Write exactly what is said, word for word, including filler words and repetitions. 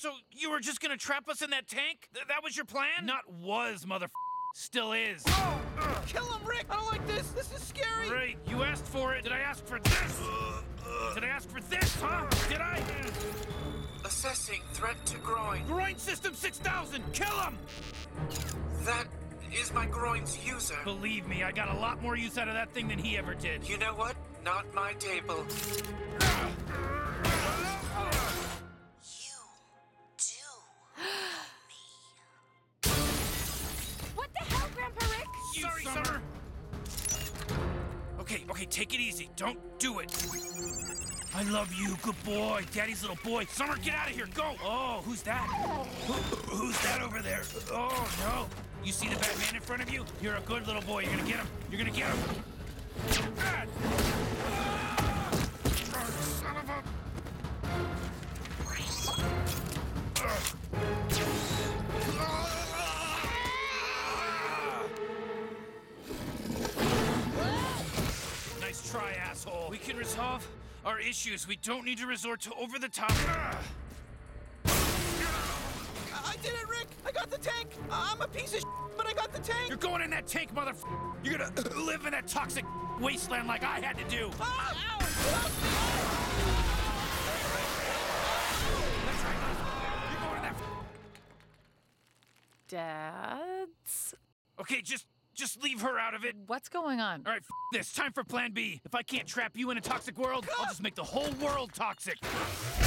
So you were just gonna trap us in that tank? Th that was your plan? Not was, mother. Still is. Oh! Kill him, Rick! I don't like this! This is scary! Great, you asked for it. Did I ask for this? Did I ask for this, huh? Did I? Assessing threat to groin. Groin system six thousand! Kill him! That is my groin's user. Believe me, I got a lot more use out of that thing than he ever did. You know what? Not my table. You do me. What the hell, Grandpa Rick? You, Sorry, Summer. Okay, okay, take it easy. Don't do it. I love you, good boy. Daddy's little boy. Summer, get out of here. Go. Oh, who's that? Who, who's that over there? Oh, no. You see the Batman in front of you? You're a good little boy. You're gonna get him. You're gonna get him. Ah! Oh, son of a... Nice try, asshole. We can resolve our issues. We don't need to resort to over-the-top... I did it, Rick! I got the tank! I'm a piece of shit, but I got the tank! You're going in that tank, mother... You're gonna live in that toxic wasteland like I had to do. Ah! That's right. You're going in that... Dads? Okay, just... Just leave her out of it. What's going on? All right, f this. Time for plan B. If I can't trap you in a toxic world, I'll just make the whole world toxic.